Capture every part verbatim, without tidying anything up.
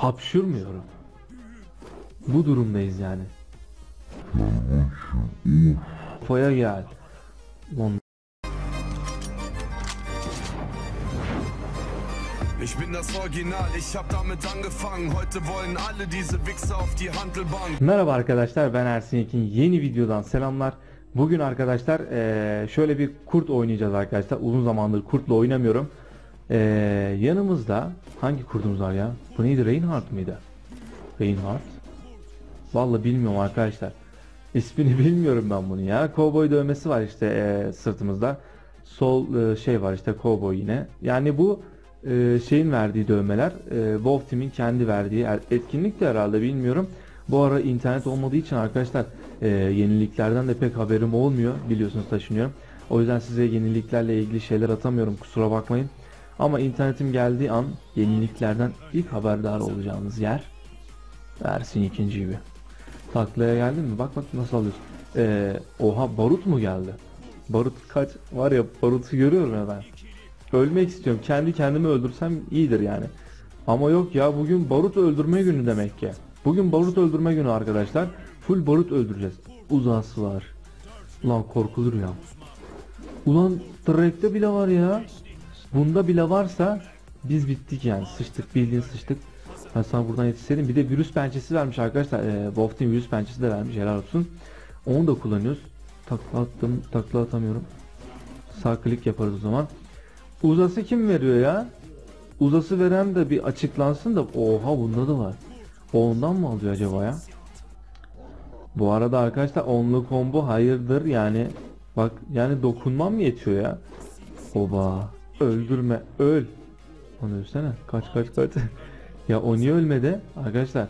Hapşurmuyorum. Bu durumdayız yani. Foya gel. Lan. Ich bin das Original, ich hab damit angefangen. Heute wollen alle diese Wichser auf die Handelbank. Merhaba arkadaşlar, ben Ersin Yekin. Yeni videodan selamlar. Bugün arkadaşlar ee, şöyle bir kurt oynayacağız arkadaşlar. Uzun zamandır kurtla oynamıyorum. Ee, yanımızda hangi kurtumuz var ya? Bu neydi? Reinhardt mıydı? Reinhardt. Vallahi bilmiyorum arkadaşlar. İsmini bilmiyorum ben bunu ya. Cowboy dövmesi var işte ee, sırtımızda. Sol ee, şey var işte, cowboy yine. Yani bu ee, şeyin verdiği dövmeler. Ee, Wolf Team'in kendi verdiği etkinlik de herhalde, bilmiyorum. Bu ara internet olmadığı için arkadaşlar e, yeniliklerden de pek haberim olmuyor. Biliyorsunuz, taşınıyorum. O yüzden size yeniliklerle ilgili şeyler atamıyorum. Kusura bakmayın. Ama internetim geldiği an yeniliklerden ilk haberdar olacağınız yer Ersin ikinci gibi. Taklaya geldin mi? Bak bak nasıl alıyorsun. Ee, oha, barut mu geldi? Barut kaç var ya, barutu görüyorum ya ben. Ölmek istiyorum. Kendi kendimi öldürsem iyidir yani. Ama yok ya, bugün barut öldürme günü demek ki. Bugün barut öldürme günü arkadaşlar. Full barut öldüreceğiz. Uzası var. Ulan korkulur ya. Ulan Drake'de bile var ya. Bunda bile varsa biz bittik yani. Sıçtık, bildiğin sıçtık. Ben sana buradan yetişseydim. Bir de virüs pençesi vermiş arkadaşlar. Ee, Wolf Team virüs pençesi de vermiş. Helal olsun. Onu da kullanıyoruz. Takla attım. Takla atamıyorum. Sağ klik yaparız o zaman. Uzası kim veriyor ya? Uzası veren de bir açıklansın da. Oha, bunda da var. O ondan mı alıyor acaba ya? Bu arada arkadaşlar onlu combo hayırdır yani. Bak yani dokunmam mı yetiyor ya? Oba. Öldürme. Öl. Onu ölsene. Kaç kaç kaç. Ya o niye ölmedi? Arkadaşlar.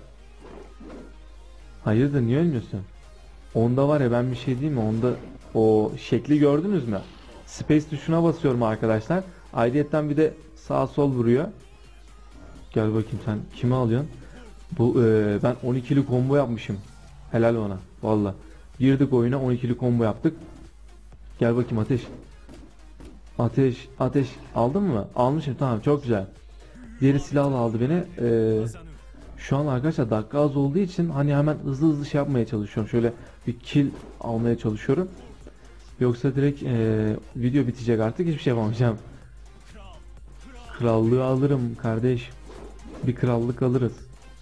Hayırdır, niye ölmüyorsun? Onda var ya, ben bir şey diyeyim mi? Onda o şekli gördünüz mü? Space tuşuna basıyorum arkadaşlar. Ayrıyeten bir de sağ sol vuruyor. Gel bakayım, sen kimi alıyorsun? Bu e, ben on ikili combo yapmışım. Helal ona. Valla. Girdik oyuna, on ikili combo yaptık. Gel bakayım ateş. Ateş, ateş aldın mı? Almışım, tamam, çok güzel. Diğeri silahla aldı beni. Ee, şu an arkadaşlar dakika az olduğu için hani hemen hızlı hızlı şey yapmaya çalışıyorum. Şöyle bir kill almaya çalışıyorum. Yoksa direkt e, video bitecek, artık hiçbir şey yapamayacağım. Krallığı alırım kardeş. Bir krallık alırız.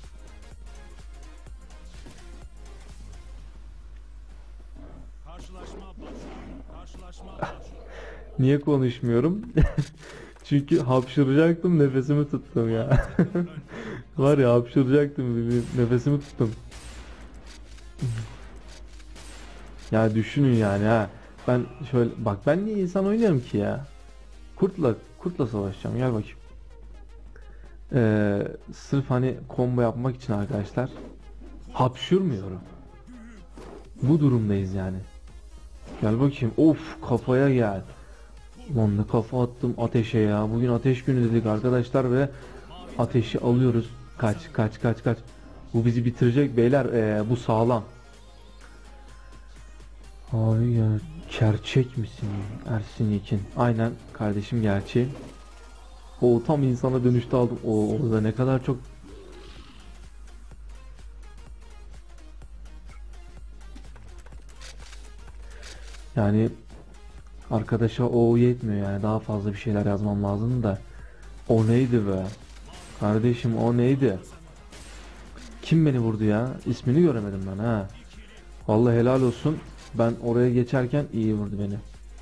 Niye konuşmuyorum? Çünkü hapşıracaktım, nefesimi tuttum ya. Var ya, hapşıracaktım, nefesimi tuttum. Ya düşünün yani ha. Ben şöyle bak, ben niye insan oynuyorum ki ya? Kurtla kurtla savaşacağım, gel bakayım. Ee, sırf hani combo yapmak için arkadaşlar. Hapşurmuyorum. Bu durumdayız yani. Gel bakayım. Of, kafaya gel. Lan ne kafa attım ateşe ya. Bugün ateş günü dedik arkadaşlar ve ateşi alıyoruz. Kaç kaç kaç kaç. Bu bizi bitirecek beyler. Ee, bu sağlam. Abi ya, gerçek misin Ersin Yekin? Aynen kardeşim, gerçeğim. O tam insana dönüştü aldım. O orada ne kadar çok. Yani arkadaşa o yetmiyor yani, daha fazla bir şeyler yazmam lazım da. O neydi be? Kardeşim o neydi? Kim beni vurdu ya? İsmini göremedim ben ha. Vallahi helal olsun. Ben oraya geçerken iyi vurdu beni.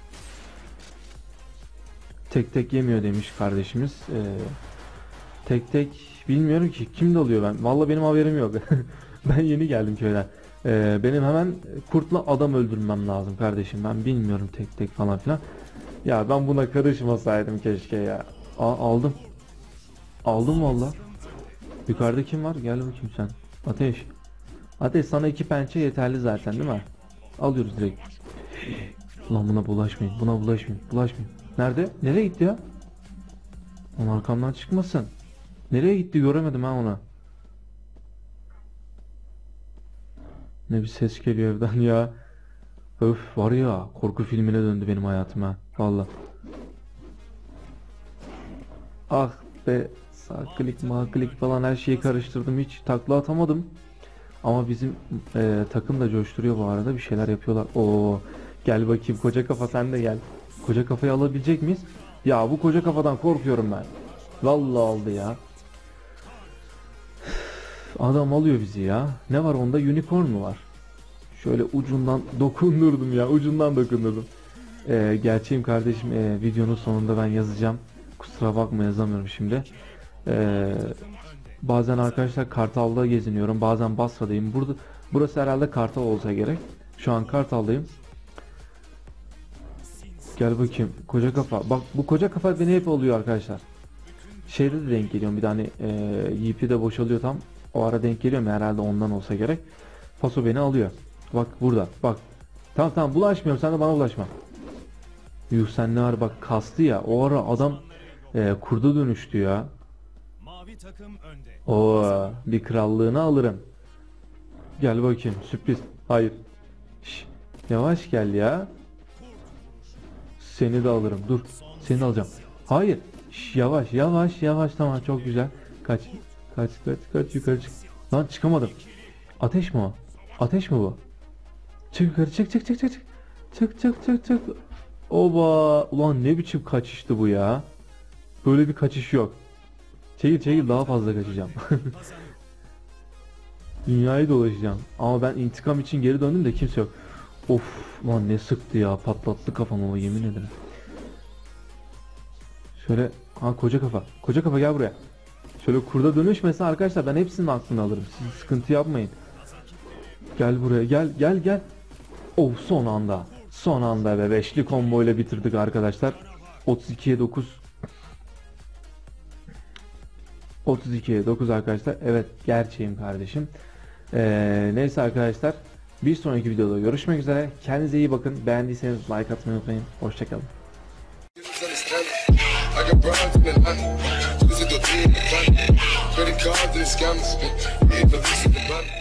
Tek tek yemiyor demiş kardeşimiz. Ee, tek tek bilmiyorum ki kim dalıyor ben. Vallahi benim haberim yok. Ben yeni geldim köyden. Ee, benim hemen kurtla adam öldürmem lazım kardeşim. Ben bilmiyorum tek tek falan filan. Ya ben buna karışmasaydım keşke ya. Aa, aldım. Aldım valla. Yukarıda kim var? Gel bakayım sen. Ateş. Ateş, sana iki pençe yeterli zaten değil mi? Alıyoruz direkt. Lan buna bulaşmayın. Buna bulaşmayın. Bulaşmayın. Nerede? Nereye gitti ya? Onun arkamdan çıkmasın. Nereye gitti? Göremedim ha onu. Ne bir ses geliyor evden ya. Öf, var ya, korku filmine döndü benim hayatım ha. Valla. Ah be Sağ klik, sağ klik falan her şeyi karıştırdım. Hiç takla atamadım. Ama bizim e, takım da coşturuyor bu arada. Bir şeyler yapıyorlar. Oo, gel bakayım koca kafa, sen de gel. Koca kafayı alabilecek miyiz? Ya bu koca kafadan korkuyorum ben. Vallahi aldı ya. Adam alıyor bizi ya. Ne var onda? Unicorn mu var? Şöyle ucundan dokundurdum ya. Ucundan dokundurdum. Ee, gerçeğim kardeşim, e, videonun sonunda ben yazacağım. Kusura bakma, yazamıyorum şimdi. Ee, bazen arkadaşlar Kartal'da geziniyorum. Bazen Basra'dayım. Burada, burası herhalde Kartal olsa gerek. Şu an Kartal'dayım. Gel bakayım. Koca kafa. Bak bu koca kafa beni hep oluyor arkadaşlar. Şeyde de denk geliyorum. Bir tane e, Y P de boşalıyor tam. O ara denk geliyorum. Herhalde ondan olsa gerek. Paso beni alıyor. Bak burada. Bak. Tamam tamam, bulaşmıyorum. Sen de bana bulaşma. Yuh, sen ne var, bak kastı ya. O ara adam e, kurda dönüştü ya. Oo, bir krallığını alırım. Gel bakayım, sürpriz. Hayır. Şş, yavaş gel ya. Seni de alırım. Dur. Seni de alacağım. Hayır. Şş, yavaş yavaş yavaş, tamam, çok güzel. Kaç. Kaç kaç kaç yukarı çık. Lan çıkamadım. Ateş mi o? Ateş mi bu? Çık yukarı, çık çık çık çık çık. Çık çık çık çık. Oba. Ulan ne biçim kaçıştı bu ya. Böyle bir kaçış yok. Çekil çekil, daha fazla kaçacağım. Dünyayı dolaşacağım. Ama ben intikam için geri döndüm de kimse yok. Of lan, ne sıktı ya. Patlattı kafamı o, yemin ederim. Şöyle, ha koca kafa. Koca kafa gel buraya. Şöyle kurda dönüşmesin arkadaşlar, ben hepsinin aklını alırım. Siz sıkıntı yapmayın. Gel buraya, gel gel gel. Oh, son anda. Son anda be, beşli combo ile bitirdik arkadaşlar. otuz ikiye dokuz. otuz ikiye dokuz arkadaşlar. Evet, gerçeğim kardeşim. Ee, neyse arkadaşlar. Bir sonraki videoda görüşmek üzere. Kendinize iyi bakın. Beğendiyseniz like atmayı unutmayın. Hoşçakalın. Credit cards and scams, yeah, the